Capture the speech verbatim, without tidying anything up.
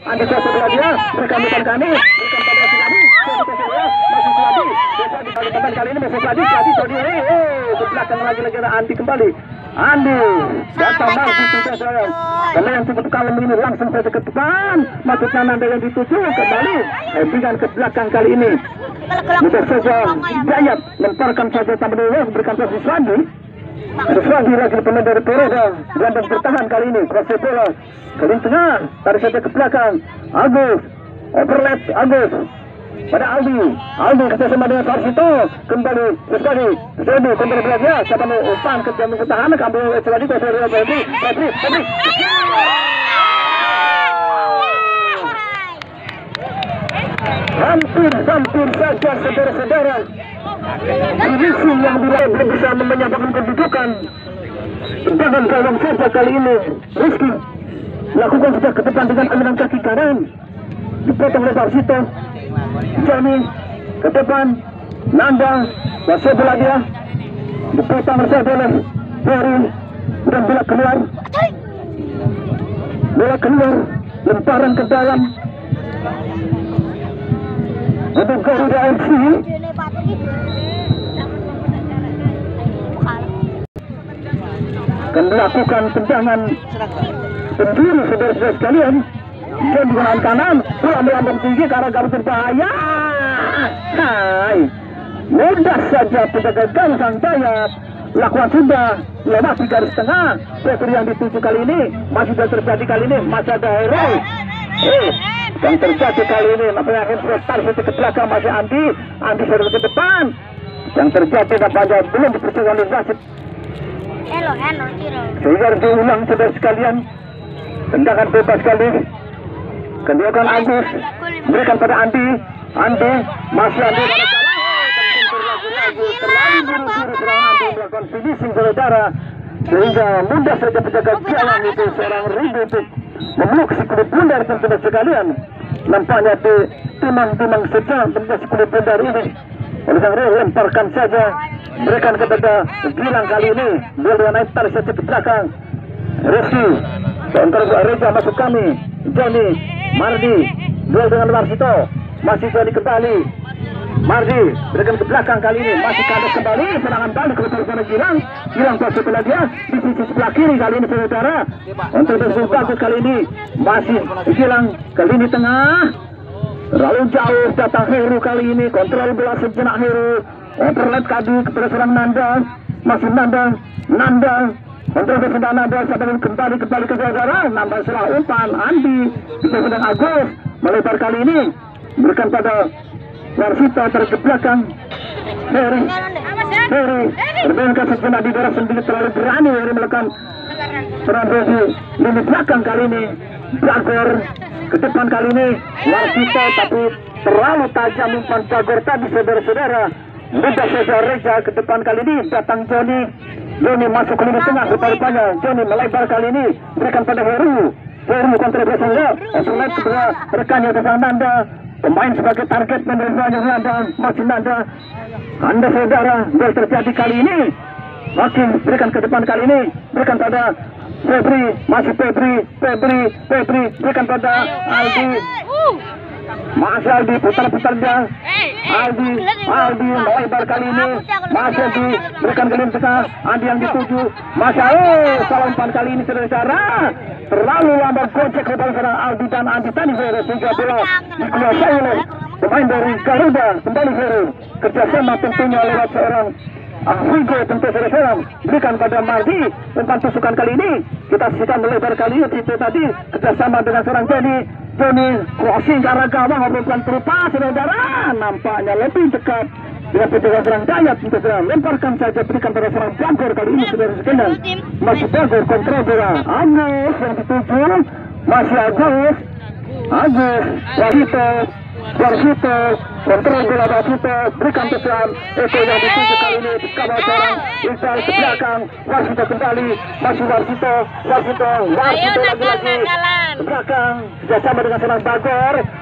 Andi kuasa bola dia, berikan depan kami, berikan pada Suladi, masih Suladi, kali depan kali ini masih Suladi, Suladi, Suladi, eh, ke belakang lagi lagi ada Andi kembali, Andi, datang masih sudah sayang, karena yang cukup kalem ini langsung saja ke depan, maksudnya Nanda yang dituju kembali, eh, berikan ke belakang kali ini, mudah saja Dayat lemparkan saja tambah dulu, berikan posisi Suladi. Sesuatu lagi pemain dari Peroda gelandang bertahan kali ini proses bola kali tengah tarik saja ke belakang Agus overlap Agus pada Aldi Aldi kerjasama dengan Farsito kembali sekali Zedi kembali belajar siapa mau umpan kerja bertahan ambil lagi ke Zedi Zedi Zedi Zedi hampir hampir saja saudara-saudara Finishing yang belum bisa menyamakan kedudukan. Tendangan gawang saja kali ini Rizky lakukan sudah ke depan dengan aliran kaki kanan, dipotong oleh Farsito. Johnny ke depan, Nanda masih bola dia dipotong bersama oleh Ferry dan bola keluar, bola keluar, lemparan ke dalam untuk Garuda F C. Dan melakukan tendangan sendiri saudara-saudara sekalian dan dengan kanan bola melambung tinggi karena garis berbahaya. Hai, mudah saja penjaga gawang sang Dayat lakukan sudah lewati garis tengah. Seperti yang dituju kali ini masih sudah terjadi kali ini masih ada Hero. Eh, yang terjadi kali ini namanya Hero tarik ke belakang masih Andi, Andi sudah ke depan. Yang terjadi nampaknya belum dipercayai oleh wasit. Hello, hello, hello. Sehingga diulang saudara sekalian, tendangan bebas kali, kendiakan Agus, berikan pada Andi, Andi, masih Andi, terlalu buru-buru serang Andi melakukan finishing saudara, sehingga mudah saja penjaga gawang itu seorang Rindu untuk memeluk si kulit bundar saudara sekalian. Nampaknya di timang-timang saja penjaga si kulit bundar ini. Oleh sang Rindu lemparkan saja, berikan kepada Gilang kali ini, dia dengan naik tarik saja ke belakang. Rizky, sementara Reza masuk kami, Johnny, Mardi, duel dengan Farsito, masih Johnny kembali, Mardi, berikan ke belakang kali ini, masih kadet kembali, serangan balik ke sana Gilang, Gilang masuk ke dia, di sisi sebelah kiri kali ini saudara, untuk bersumpah kali ini, masih Gilang, kali ini tengah, terlalu jauh datang Heru kali ini, kontrol bola sejenak Heru, overlap kadi kepada serang Nanda, masih Nanda, Nanda, kontrol kepada Nanda, sampai kembali kembali ke saudara, Nanda salah umpan, Andi, kita sedang Agus, melebar kali ini, berikan pada Farsito tarik ke belakang, Ferry, Ferry, berbengkel sejenak di daerah sendiri terlalu berani Ferry melakukan serang Ferry, lini belakang kali ini, Jagor, ke depan kali ini, Farsito tapi terlalu tajam umpan Jagor tadi saudara-saudara. Mudah saja Reza ke depan kali ini, datang Johnny, Johnny masuk ke lini tengah rupanya, Johnny melebar kali ini, berikan pada Heru, Heru kontra Besongga, overlap kedua rekannya ke sana Nanda, pemain sebagai target menerima Nanda, masih Nanda, Anda saudara, yang terjadi kali ini, makin berikan ke depan kali ini, berikan pada Febri, masih Febri, Febri, Febri, berikan pada Aldi, masih Aldi putar-putar dia, Aldi, Aldi melebar kali ini, masih Aldi berikan kali ini tengah, Aldi yang dituju, masih oh salah umpan kali ini saudara, terlalu lambat gocek kepada serang Aldi dan Aldi tadi saudara, sehingga bola dikuasai oleh pemain dari Garuda, kembali Heru, kerjasama tentunya lewat seorang Ahwigo tentu saudara, berikan pada Mardi, umpan tusukan kali ini, kita saksikan melebar kali ini, itu tadi kerjasama dengan seorang Johnny, Johnny crossing ke arah gawang, bukan terupas saudara, nampaknya lebih dekat dengan penjaga serang Dayat, untuk serang lemparkan saja, berikan pada serang Bangor kali ini saudara sekalian, masih Bangor kontrol bola, Agus yang dituju, masih Agus, Agus, Farsito, Farsito, kontrol bola Farsito, berikan pesan, Eko yang dituju kali ini, kawal seorang Iqbal ke belakang, Farsito kembali, masih Farsito, Farsito, Farsito lagi-lagi, ke belakang, kerjasama dengan seorang Bagor,